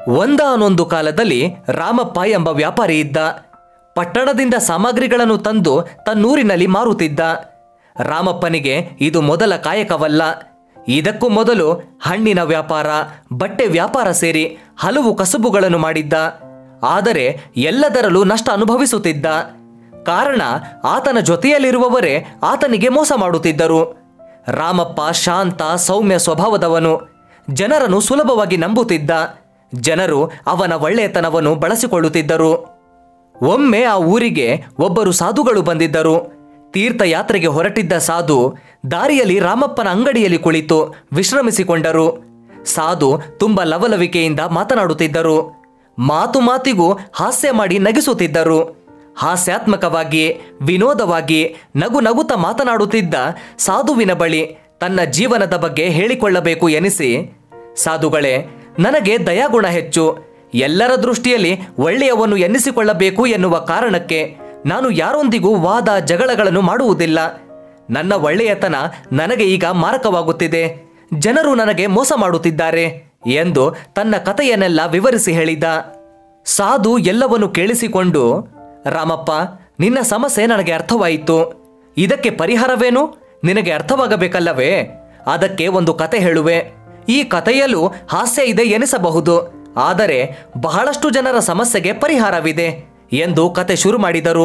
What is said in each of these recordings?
ಒಂದಾನೊಂದು ಕಾಲದಲ್ಲಿ ರಾಮಪ್ಪ ಎಂಬ ವ್ಯಾಪಾರಿ ಇದ್ದ. ಪಟ್ಟಣದಿಂದ ಸಾಮಗ್ರಿಗಳನ್ನು ತಂದು ತನ್ನೂರಿನಲ್ಲಿ ಮಾರುತ್ತಿದ್ದ. ರಾಮಪ್ಪನಿಗೆ ಇದು ಮೊದಲ ಕಾಯಕವಲ್ಲ. ಇದಕ್ಕೂ ಮೊದಲು ಹಣ್ಣಿನ ವ್ಯಾಪಾರ, ಬಟ್ಟೆ ವ್ಯಾಪಾರ ಸೇರಿ ಹಲವು ಕಸುಬುಗಳನ್ನು ಮಾಡಿದ್ದ. ಆದರೆ ಎಲ್ಲದರಲ್ಲೂ ನಷ್ಟ ಅನುಭವಿಸುತ್ತಿದ್ದ. ಕಾರಣ ಆತನ ಜೊತೆಯಲ್ಲಿರುವವರೇ ಆತನಿಗೆ ಮೋಸ ಮಾಡುತ್ತಿದ್ದರು. ರಾಮಪ್ಪ ಶಾಂತ ಸೌಮ್ಯ ಸ್ವಭಾವದವನು. ಜನರನ್ನು ಸುಲಭವಾಗಿ ನಂಬುತ್ತಿದ್ದ. ಜನರು ಅವನ ಒಳ್ಳೆಯತನವನ್ನು ಬಳಸಿಕೊಳ್ಳುತ್ತಿದ್ದರು. ಒಮ್ಮೆ ಆ ಊರಿಗೆ ಒಬ್ಬರು ಸಾಧುಗಳು ಬಂದಿದ್ದರು. ತೀರ್ಥಯಾತ್ರೆಗೆ ಹೊರಟಿದ್ದ ಸಾಧು ದಾರಿಯಲ್ಲಿ ರಾಮಪ್ಪನ ಅಂಗಡಿಯಲ್ಲಿ ಕುಳಿತು ವಿಶ್ರಮಿಸಿಕೊಂಡರು. ಸಾಧು ತುಂಬ ಲವಲವಿಕೆಯಿಂದ ಮಾತನಾಡುತ್ತಿದ್ದರು. ಮಾತು ಮಾತಿಗೂ ಹಾಸ್ಯ ಮಾಡಿ ನಗಿಸುತ್ತಿದ್ದರು. ಹಾಸ್ಯಾತ್ಮಕವಾಗಿ ವಿನೋದವಾಗಿ ನಗು ನಗುತ್ತಾ ಮಾತನಾಡುತ್ತಿದ್ದ ಸಾಧುವಿನ ಬಳಿ ತನ್ನ ಜೀವನದ ಬಗ್ಗೆ ಹೇಳಿಕೊಳ್ಳಬೇಕು ಎನಿಸಿ, ಸಾಧುಗಳೇ, ನನಗೆ ದಯಾಗುಣ ಹೆಚ್ಚು. ಎಲ್ಲರ ದೃಷ್ಟಿಯಲ್ಲಿ ಒಳ್ಳೆಯವನು ಎನ್ನಿಸಿಕೊಳ್ಳಬೇಕು ಎನ್ನುವ ಕಾರಣಕ್ಕೆ ನಾನು ಯಾರೊಂದಿಗೂ ವಾದ ಜಗಳಗಳನ್ನು ಮಾಡುವುದಿಲ್ಲ. ನನ್ನ ಒಳ್ಳೆಯತನ ನನಗೆ ಈಗ ಮಾರಕವಾಗುತ್ತಿದೆ. ಜನರು ನನಗೆ ಮೋಸ ಮಾಡುತ್ತಿದ್ದಾರೆ ಎಂದು ತನ್ನ ಕಥೆಯನ್ನೆಲ್ಲ ವಿವರಿಸಿ ಹೇಳಿದ. ಸಾಧು ಎಲ್ಲವನ್ನು ಕೇಳಿಸಿಕೊಂಡು, ರಾಮಪ್ಪ, ನಿನ್ನ ಸಮಸ್ಯೆ ನನಗೆ ಅರ್ಥವಾಯಿತು. ಇದಕ್ಕೆ ಪರಿಹಾರವೇನು? ನಿನಗೆ ಅರ್ಥವಾಗಬೇಕಲ್ಲವೇ? ಅದಕ್ಕೆ ಒಂದು ಕತೆ ಹೇಳುವೆ. ಈ ಕಥೆಯಲ್ಲೂ ಹಾಸ್ಯ ಇದೆ ಎನಿಸಬಹುದು, ಆದರೆ ಬಹಳಷ್ಟು ಜನರ ಸಮಸ್ಯೆಗೆ ಪರಿಹಾರವಿದೆ ಎಂದು ಕತೆ ಶುರು ಮಾಡಿದರು.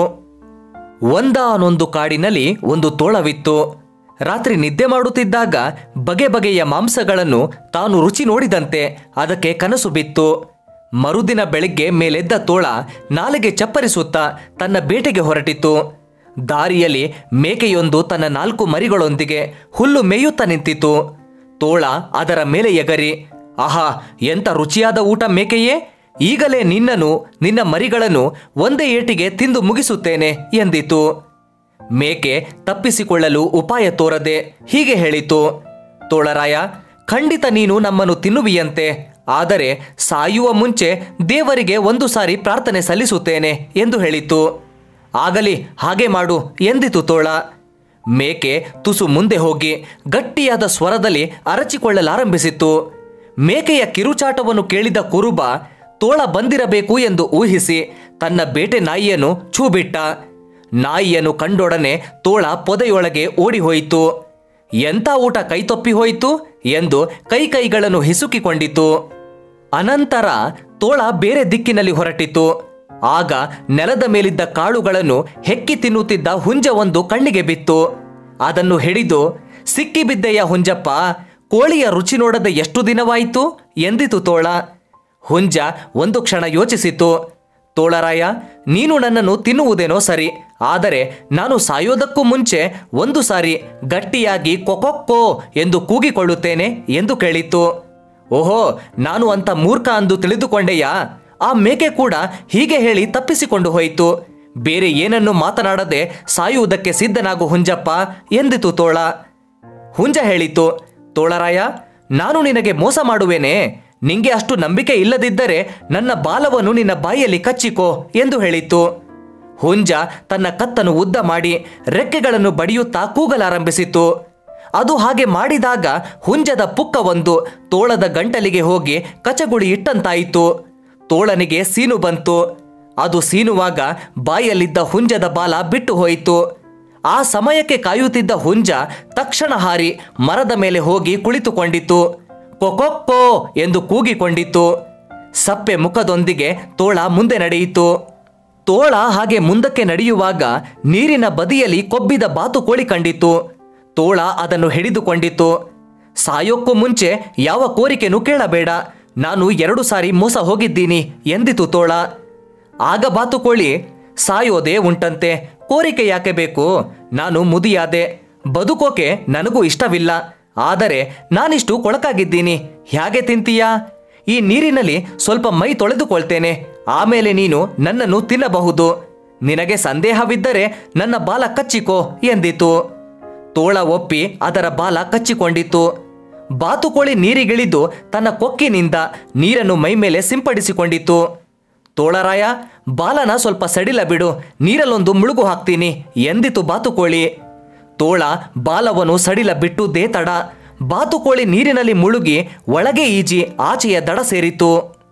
ಒಂದಾನೊಂದು ಕಾಡಿನಲ್ಲಿ ಒಂದು ತೋಳವಿತ್ತು. ರಾತ್ರಿ ನಿದ್ದೆ ಮಾಡುತ್ತಿದ್ದಾಗ ಬಗೆ ಬಗೆಯ ಮಾಂಸಗಳನ್ನು ತಾನು ರುಚಿ ನೋಡಿದಂತೆ ಅದಕ್ಕೆ ಕನಸು ಬಿತ್ತು. ಮರುದಿನ ಬೆಳಿಗ್ಗೆ ಮೇಲೆದ್ದ ತೋಳ ನಾಲೆಗೆ ಚಪ್ಪರಿಸುತ್ತಾ ತನ್ನ ಬೇಟೆಗೆ ಹೊರಟಿತು. ದಾರಿಯಲ್ಲಿ ಮೇಕೆಯೊಂದು ತನ್ನ 4 ಮರಿಗಳೊಂದಿಗೆ ಹುಲ್ಲು ಮೇಯುತ್ತಾ ನಿಂತಿತು. ತೋಳ ಅದರ ಮೇಲೆ ಎಗರಿ, ಆಹಾ, ಎಂಥ ರುಚಿಯಾದ ಊಟ ಮೇಕೆಯೇ! ಈಗಲೇ ನಿನ್ನನ್ನು ನಿನ್ನ ಮರಿಗಳನ್ನು ಒಂದೇ ಏಟಿಗೆ ತಿಂದು ಮುಗಿಸುತ್ತೇನೆ ಎಂದಿತು. ಮೇಕೆ ತಪ್ಪಿಸಿಕೊಳ್ಳಲು ಉಪಾಯ ತೋರದೆ ಹೀಗೆ ಹೇಳಿತು, ತೋಳರಾಯ, ಖಂಡಿತ ನೀನು ನಮ್ಮನ್ನು ತಿನ್ನುವಿಯಂತೆ. ಆದರೆ ಸಾಯುವ ಮುಂಚೆ ದೇವರಿಗೆ ಒಂದು ಸಾರಿ ಪ್ರಾರ್ಥನೆ ಸಲ್ಲಿಸುತ್ತೇನೆ ಎಂದು ಹೇಳಿತು. ಆಗಲಿ, ಹಾಗೆ ಮಾಡು ಎಂದಿತು ತೋಳ. ಮೇಕೆ ತುಸು ಮುಂದೆ ಹೋಗಿ ಗಟ್ಟಿಯಾದ ಸ್ವರದಲ್ಲಿ ಅರಚಿಕೊಳ್ಳಲಾರಂಭಿಸಿತು. ಮೇಕೆಯ ಕಿರುಚಾಟವನ್ನು ಕೇಳಿದ ಕುರುಬ ತೋಳ ಬಂದಿರಬೇಕು ಎಂದು ಊಹಿಸಿ ತನ್ನ ಬೇಟೆ ನಾಯಿಯನ್ನು ಛೂಬಿಟ್ಟ. ನಾಯಿಯನ್ನು ಕಂಡೊಡನೆ ತೋಳ ಪೊದೆಯೊಳಗೆ ಓಡಿಹೋಯಿತು. ಎಂಥ ಊಟ ಕೈತಪ್ಪಿ ಹೋಯಿತು ಎಂದು ಕೈಗಳನ್ನು ಹಿಸುಕಿಕೊಂಡಿತು. ಅನಂತರ ತೋಳ ಬೇರೆ ದಿಕ್ಕಿನಲ್ಲಿ ಹೊರಟಿತು. ಆಗ ನೆಲದ ಮೇಲಿದ್ದ ಕಾಳುಗಳನ್ನು ಹೆಕ್ಕಿ ತಿನ್ನುತ್ತಿದ್ದ ಹುಂಜವೊಂದು ಕಣ್ಣಿಗೆ ಬಿತ್ತು. ಅದನ್ನು ಹಿಡಿದು, ಸಿಕ್ಕಿಬಿದ್ದೆಯ ಹುಂಜಪ್ಪ, ಕೋಳಿಯ ರುಚಿ ನೋಡದೆ ಎಷ್ಟು ದಿನವಾಯಿತು ಎಂದಿತು ತೋಳ. ಹುಂಜ ಒಂದು ಕ್ಷಣ ಯೋಚಿಸಿತು. ತೋಳರಾಯ, ನೀನು ನನ್ನನ್ನು ತಿನ್ನುವುದೇನೋ ಸರಿ, ಆದರೆ ನಾನು ಸಾಯೋದಕ್ಕೂ ಮುಂಚೆ ಒಂದು ಸಾರಿ ಗಟ್ಟಿಯಾಗಿ ಕೊಕೊಕ್ಕೋ ಎಂದು ಕೂಗಿಕೊಳ್ಳುತ್ತೇನೆ ಎಂದು ಕೇಳಿತು. ಓಹೋ, ನಾನು ಅಂತ ಮೂರ್ಖ ಅಂದು ತಿಳಿದುಕೊಂಡೆಯಾ? ಆ ಮೇಕೆ ಕೂಡ ಹೀಗೆ ಹೇಳಿ ತಪ್ಪಿಸಿಕೊಂಡು ಹೋಯಿತು. ಬೇರೆ ಏನನ್ನು ಮಾತನಾಡದೆ ಸಾಯುವುದಕ್ಕೆ ಸಿದ್ಧನಾಗು ಹುಂಜಪ್ಪ ಎಂದಿತು ತೋಳ. ಹುಂಜ ಹೇಳಿತು, ತೋಳರಾಯ, ನಾನು ನಿನಗೆ ಮೋಸ ಮಾಡುವೇನೆ? ನಿಂಗೆ ಅಷ್ಟು ನಂಬಿಕೆ ಇಲ್ಲದಿದ್ದರೆ ನನ್ನ ಬಾಲವನ್ನು ನಿನ್ನ ಬಾಯಲ್ಲಿ ಕಚ್ಚಿಕೋ ಎಂದು ಹೇಳಿತು. ಹುಂಜ ತನ್ನ ಕತ್ತನ್ನು ಉದ್ದ ಮಾಡಿ ರೆಕ್ಕೆಗಳನ್ನು ಬಡಿಯುತ್ತಾ ಕೂಗಲಾರಂಭಿಸಿತು. ಅದು ಹಾಗೆ ಮಾಡಿದಾಗ ಹುಂಜದ ಪುಕ್ಕವೊಂದು ತೋಳದ ಗಂಟಲಿಗೆ ಹೋಗಿ ಕಚಗುಳಿ ಇಟ್ಟಂತಾಯಿತು. ತೋಳನಿಗೆ ಸೀನು ಬಂತು. ಅದು ಸೀನುವಾಗ ಬಾಯಲ್ಲಿದ್ದ ಹುಂಜದ ಬಾಲ ಬಿಟ್ಟು ಹೋಯಿತು. ಆ ಸಮಯಕ್ಕೆ ಕಾಯುತ್ತಿದ್ದ ಹುಂಜ ತಕ್ಷಣ ಹಾರಿ ಮರದ ಮೇಲೆ ಹೋಗಿ ಕುಳಿತುಕೊಂಡಿತು. ಕೊಕೊಕ್ಕೋ ಎಂದು ಕೂಗಿಕೊಂಡಿತು. ಸಪ್ಪೆ ಮುಖದೊಂದಿಗೆ ತೋಳ ಮುಂದೆ ನಡೆಯಿತು. ತೋಳ ಹಾಗೆ ಮುಂದಕ್ಕೆ ನಡೆಯುವಾಗ ನೀರಿನ ಬದಿಯಲ್ಲಿ ಕೊಬ್ಬಿದ ಬಾತುಕೋಳಿ ಕಂಡಿತು. ತೋಳ ಅದನ್ನು ಹಿಡಿದುಕೊಂಡಿತು. ಸಾಯೋಕ್ಕೂ ಮುಂಚೆ ಯಾವ ಕೋರಿಕೆನೂ ಕೇಳಬೇಡ, ನಾನು 2 ಸಾರಿ ಮೋಸ ಹೋಗಿದ್ದೀನಿ ಎಂದಿತು ತೋಳ. ಆಗ ಬಾತುಕೋಳಿ, ಸಾಯೋದೇ ಉಂಟಂತೆ, ಕೋರಿಕೆ ಯಾಕೆ ಬೇಕು? ನಾನು ಮುದಿಯಾದೆ, ಬದುಕೋಕೆ ನನಗೂ ಇಷ್ಟವಿಲ್ಲ. ಆದರೆ ನಾನಿಷ್ಟು ಕೊಳಕಾಗಿದ್ದೀನಿ, ಹೇಗೆ ತಿಂತೀಯಾ? ಈ ನೀರಿನಲ್ಲಿ ಸ್ವಲ್ಪ ಮೈ ತೊಳೆದುಕೊಳ್ತೇನೆ, ಆಮೇಲೆ ನೀನು ನನ್ನನ್ನು ತಿನ್ನಬಹುದು. ನಿನಗೆ ಸಂದೇಹವಿದ್ದರೆ ನನ್ನ ಬಾಲ ಕಚ್ಚಿಕೋ ಎಂದಿತು. ತೋಳ ಒಪ್ಪಿ ಅದರ ಬಾಲ ಕಚ್ಚಿಕೊಂಡಿತು. ಬಾತುಕೋಳಿ ನೀರಿಗಿಳಿದು ತನ್ನ ಕೊಕ್ಕಿನಿಂದ ನೀರನ್ನು ಮೈಮೇಲೆ ಸಿಂಪಡಿಸಿಕೊಂಡಿತು. ತೋಳರಾಯ, ಬಾಲನ ಸ್ವಲ್ಪ ಸಡಿಲ ಬಿಡು, ನೀರಲ್ಲೊಂದು ಮುಳುಗು ಹಾಕ್ತೀನಿ ಎಂದಿತು ಬಾತುಕೋಳಿ. ತೋಳ ಬಾಲವನ್ನು ಸಡಿಲ ಬಿಟ್ಟುದೇ ತಡ. ಬಾತುಕೋಳಿ ನೀರಿನಲ್ಲಿ ಮುಳುಗಿ ಒಳಗೆ ಈಜಿ ಆಚೆಯ ದಡ ಸೇರಿತು.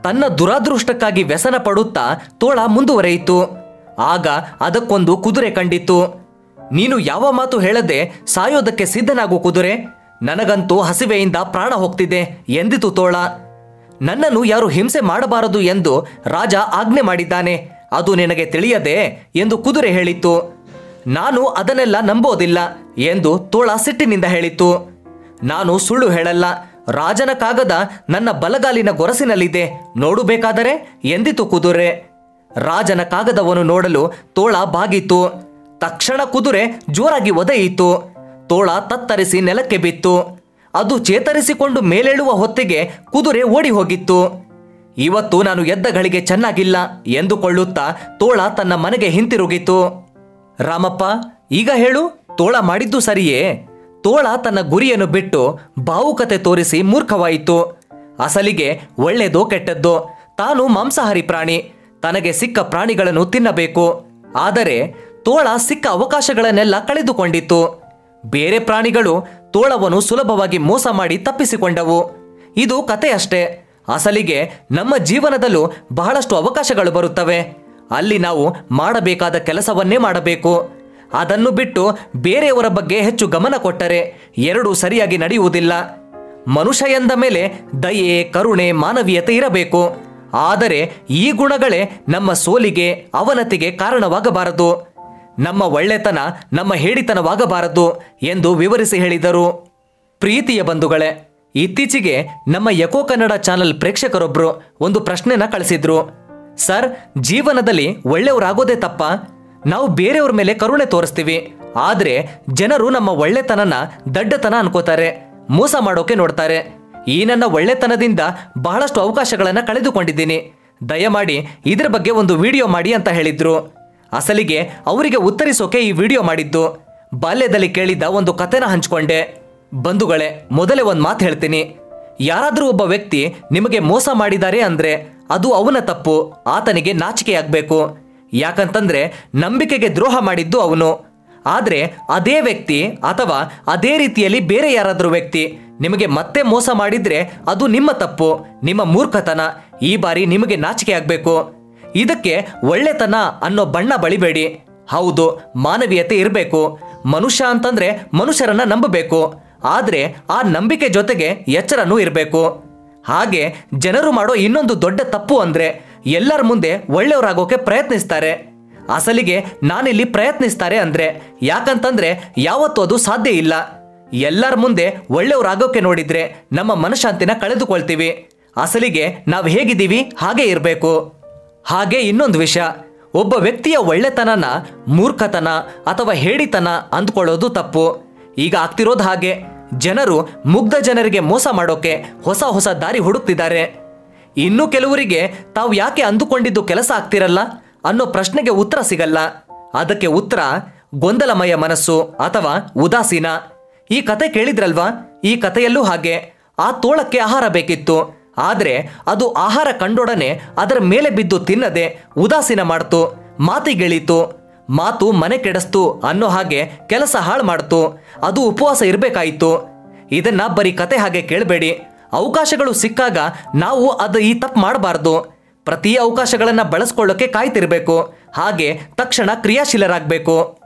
ತನ್ನ ದುರಾದೃಷ್ಟಕ್ಕಾಗಿ ವ್ಯಸನ ಪಡುತ್ತಾ ತೋಳ ಮುಂದುವರೆಯಿತು. ಆಗ ಅದಕ್ಕೊಂದು ಕುದುರೆ ಕಂಡಿತು. ನೀನು ಯಾವ ಮಾತು ಹೇಳದೆ ಸಾಯೋದಕ್ಕೆ ಸಿದ್ಧನಾಗು ಕುದುರೆ, ನನಗಂತೂ ಹಸಿವೆಯಿಂದ ಪ್ರಾಣ ಹೋಗ್ತಿದೆ ಎಂದಿತು ತೋಳ. ನನ್ನನ್ನು ಯಾರು ಹಿಂಸೆ ಮಾಡಬಾರದು ಎಂದು ರಾಜ ಆಜ್ಞೆ ಮಾಡಿದ್ದಾನೆ, ಅದು ನಿನಗೆ ತಿಳಿಯದೆ ಎಂದು ಕುದುರೆ ಹೇಳಿತು. ನಾನು ಅದನ್ನೆಲ್ಲ ನಂಬೋದಿಲ್ಲ ಎಂದು ತೋಳ ಸಿಟ್ಟಿನಿಂದ ಹೇಳಿತು. ನಾನು ಸುಳ್ಳು ಹೇಳಲ್ಲ, ರಾಜನ ಕಾಗದ ನನ್ನ ಬಲಗಾಲಿನ ಗೊರಸಿನಲ್ಲಿದೆ, ನೋಡಬೇಕಾದರೆ ಎಂದಿತು ಕುದುರೆ. ರಾಜನ ಕಾಗದವನ್ನು ನೋಡಲು ತೋಳ ಬಾಗಿತು. ತಕ್ಷಣ ಕುದುರೆ ಜೋರಾಗಿ ಒದೆಯಿತು. ತೋಳ ತತ್ತರಿಸಿ ನೆಲಕ್ಕೆ ಬಿತ್ತು. ಅದು ಚೇತರಿಸಿಕೊಂಡು ಮೇಲೇಳುವ ಹೊತ್ತಿಗೆ ಕುದುರೆ ಓಡಿ ಹೋಗಿತ್ತು. ಇವತ್ತು ನಾನು ಎದ್ದ ಗಳಿಗೆ ಚೆನ್ನಾಗಿಲ್ಲ ಎಂದುಕೊಳ್ಳುತ್ತಾ ತೋಳ ತನ್ನ ಮನೆಗೆ ಹಿಂತಿರುಗಿತು. ರಾಮಪ್ಪ, ಈಗ ಹೇಳು, ತೋಳ ಮಾಡಿದ್ದು ಸರಿಯೇ? ತೋಳ ತನ್ನ ಗುರಿಯನ್ನು ಬಿಟ್ಟು ಭಾವುಕತೆ ತೋರಿಸಿ ಮೂರ್ಖವಾಯಿತು. ಅಸಲಿಗೆ ಒಳ್ಳೆಯದೋ ಕೆಟ್ಟದ್ದೋ, ತಾನು ಮಾಂಸಾಹಾರಿ ಪ್ರಾಣಿ, ತನಗೆ ಸಿಕ್ಕ ಪ್ರಾಣಿಗಳನ್ನು ತಿನ್ನಬೇಕು. ಆದರೆ ತೋಳ ಸಿಕ್ಕ ಅವಕಾಶಗಳನ್ನೆಲ್ಲ ಕಳೆದುಕೊಂಡಿತ್ತು. ಬೇರೆ ಪ್ರಾಣಿಗಳು ತೋಳವನ್ನು ಸುಲಭವಾಗಿ ಮೋಸ ಮಾಡಿ ತಪ್ಪಿಸಿಕೊಂಡವು. ಇದು ಕಥೆಯಷ್ಟೇ. ಅಸಲಿಗೆ ನಮ್ಮ ಜೀವನದಲ್ಲೂ ಬಹಳಷ್ಟು ಅವಕಾಶಗಳು ಬರುತ್ತವೆ. ಅಲ್ಲಿ ನಾವು ಮಾಡಬೇಕಾದ ಕೆಲಸವನ್ನೇ ಮಾಡಬೇಕು. ಅದನ್ನು ಬಿಟ್ಟು ಬೇರೆಯವರ ಬಗ್ಗೆ ಹೆಚ್ಚು ಗಮನ ಕೊಟ್ಟರೆ ಎರಡೂ ಸರಿಯಾಗಿ ನಡೆಯುವುದಿಲ್ಲ. ಮನುಷ್ಯ ಎಂದ ಮೇಲೆ ದಯೆ, ಕರುಣೆ, ಮಾನವೀಯತೆ ಇರಬೇಕು. ಆದರೆ ಈ ಗುಣಗಳೇ ನಮ್ಮ ಸೋಲಿಗೆ, ಅವನತಿಗೆ ಕಾರಣವಾಗಬಾರದು. ನಮ್ಮ ಒಳ್ಳೆತನ ನಮ್ಮ ಹೇಡಿತನವಾಗಬಾರದು ಎಂದು ವಿವರಿಸಿ ಹೇಳಿದರು. ಪ್ರೀತಿಯ ಬಂಧುಗಳೇ, ಇತ್ತೀಚೆಗೆ ನಮ್ಮ ಎಕೋ ಕನ್ನಡ ಚಾನೆಲ್ ಪ್ರೇಕ್ಷಕರೊಬ್ಬರು ಒಂದು ಪ್ರಶ್ನೆನ ಕಳಿಸಿದ್ರು. ಸರ್, ಜೀವನದಲ್ಲಿ ಒಳ್ಳೆಯವರಾಗೋದೇ ತಪ್ಪ? ನಾವು ಬೇರೆಯವ್ರ ಮೇಲೆ ಕರುಣೆ ತೋರಿಸ್ತೀವಿ, ಆದರೆ ಜನರು ನಮ್ಮ ಒಳ್ಳೆತನನ ದಡ್ಡತನ ಅನ್ಕೋತಾರೆ, ಮೋಸ ಮಾಡೋಕೆ ನೋಡ್ತಾರೆ. ಈ ನನ್ನ ಒಳ್ಳೆತನದಿಂದ ಬಹಳಷ್ಟು ಅವಕಾಶಗಳನ್ನು ಕಳೆದುಕೊಂಡಿದ್ದೀನಿ, ದಯಮಾಡಿ ಇದ್ರ ಬಗ್ಗೆ ಒಂದು ವಿಡಿಯೋ ಮಾಡಿ ಅಂತ ಹೇಳಿದ್ರು. ಅಸಲಿಗೆ ಅವರಿಗೆ ಉತ್ತರಿಸೋಕೆ ಈ ವಿಡಿಯೋ ಮಾಡಿದ್ದು. ಬಾಲ್ಯದಲ್ಲಿ ಕೇಳಿದ್ದ ಒಂದು ಕಥೆನ ಹಂಚ್ಕೊಂಡೆ. ಬಂಧುಗಳೇ, ಮೊದಲೇ ಒಂದು ಮಾತು ಹೇಳ್ತೀನಿ. ಯಾರಾದರೂ ಒಬ್ಬ ವ್ಯಕ್ತಿ ನಿಮಗೆ ಮೋಸ ಮಾಡಿದ್ದಾರೆ ಅಂದರೆ ಅದು ಅವನ ತಪ್ಪು, ಆತನಿಗೆ ನಾಚಿಕೆಯಾಗಬೇಕು. ಯಾಕಂತಂದ್ರೆ ನಂಬಿಕೆಗೆ ದ್ರೋಹ ಮಾಡಿದ್ದು ಅವನು. ಆದರೆ ಅದೇ ವ್ಯಕ್ತಿ ಅಥವಾ ಅದೇ ರೀತಿಯಲ್ಲಿ ಬೇರೆ ಯಾರಾದರೂ ವ್ಯಕ್ತಿ ನಿಮಗೆ ಮತ್ತೆ ಮೋಸ ಮಾಡಿದ್ರೆ ಅದು ನಿಮ್ಮ ತಪ್ಪು, ನಿಮ್ಮ ಮೂರ್ಖತನ. ಈ ಬಾರಿ ನಿಮಗೆ ನಾಚಿಕೆ ಆಗಬೇಕು. ಇದಕ್ಕೆ ಒಳ್ಳೆತನ ಅನ್ನೋ ಬಣ್ಣ ಬಳಿಬೇಡಿ. ಹೌದು, ಮಾನವೀಯತೆ ಇರಬೇಕು. ಮನುಷ್ಯ ಅಂತಂದ್ರೆ ಮನುಷ್ಯರನ್ನ ನಂಬಬೇಕು, ಆದರೆ ಆ ನಂಬಿಕೆ ಜೊತೆಗೆ ಎಚ್ಚರನೂ ಇರಬೇಕು. ಹಾಗೆ ಜನರು ಮಾಡೋ ಇನ್ನೊಂದು ದೊಡ್ಡ ತಪ್ಪು ಅಂದ್ರೆ ಎಲ್ಲರ ಮುಂದೆ ಒಳ್ಳೆಯವರಾಗೋಕೆ ಪ್ರಯತ್ನಿಸ್ತಾರೆ. ಅಸಲಿಗೆ ನಾನಿಲ್ಲಿ ಪ್ರಯತ್ನಿಸ್ತಾರೆ ಅಂದ್ರೆ ಯಾಕಂತಂದ್ರೆ ಯಾವತ್ತೂ ಅದು ಸಾಧ್ಯ ಇಲ್ಲ. ಎಲ್ಲರ ಮುಂದೆ ಒಳ್ಳೆಯವರಾಗೋಕೆ ನೋಡಿದ್ರೆ ನಮ್ಮ ಮನಃಶಾಂತಿನ ಕಳೆದುಕೊಳ್ತೀವಿ. ಅಸಲಿಗೆ ನಾವು ಹೇಗಿದ್ದೀವಿ ಹಾಗೆ ಇರಬೇಕು. ಹಾಗೆ ಇನ್ನೊಂದು ವಿಷಯ, ಒಬ್ಬ ವ್ಯಕ್ತಿಯ ಒಳ್ಳೆತನನ ಮೂರ್ಖತನ ಅಥವಾ ಹೇಡಿತನ ಅಂದ್ಕೊಳ್ಳೋದು ತಪ್ಪು. ಈಗ ಆಗ್ತಿರೋದು ಹಾಗೆ. ಜನರು ಮುಗ್ಧ ಜನರಿಗೆ ಮೋಸ ಮಾಡೋಕೆ ಹೊಸ ಹೊಸ ದಾರಿ ಹುಡುಕ್ತಿದ್ದಾರೆ. ಇನ್ನು ಕೆಲವರಿಗೆ ತಾವು ಯಾಕೆ ಅಂದುಕೊಂಡಿದ್ದು ಕೆಲಸ ಆಗ್ತಿರಲ್ಲ ಅನ್ನೋ ಪ್ರಶ್ನೆಗೆ ಉತ್ತರ ಸಿಗಲ್ಲ. ಅದಕ್ಕೆ ಉತ್ತರ ಗೊಂದಲಮಯ ಮನಸ್ಸು ಅಥವಾ ಉದಾಸೀನ. ಈ ಕತೆ ಕೇಳಿದ್ರಲ್ವಾ? ಈ ಕಥೆಯಲ್ಲೂ ಹಾಗೆ. ಆ ತೋಳಕ್ಕೆ ಆಹಾರ ಬೇಕಿತ್ತು, ಆದರೆ ಅದು ಆಹಾರ ಕಂಡೊಡನೆ ಅದರ ಮೇಲೆ ಬಿದ್ದು ತಿನ್ನದೆ ಉದಾಸೀನ ಮಾಡ್ತು, ಮಾತಿಗೆಳೀತು. ಮಾತು ಮನೆ ಕೆಡಿಸ್ತು ಅನ್ನೋ ಹಾಗೆ ಕೆಲಸ ಹಾಳು ಮಾಡ್ತು. ಅದು ಉಪವಾಸ ಇರಬೇಕಾಯಿತು. ಇದನ್ನ ಬರೀ ಕತೆ ಹಾಗೆ ಕೇಳಬೇಡಿ. ಅವಕಾಶಗಳು ಸಿಕ್ಕಾಗ ನಾವು ಈ ತಪ್ಪು ಮಾಡಬಾರ್ದು. ಪ್ರತಿ ಅವಕಾಶಗಳನ್ನು ಬಳಸ್ಕೊಳ್ಳೋಕೆ ಕಾಯ್ತಿರ್ಬೇಕು. ಹಾಗೆ ತಕ್ಷಣ ಕ್ರಿಯಾಶೀಲರಾಗಬೇಕು.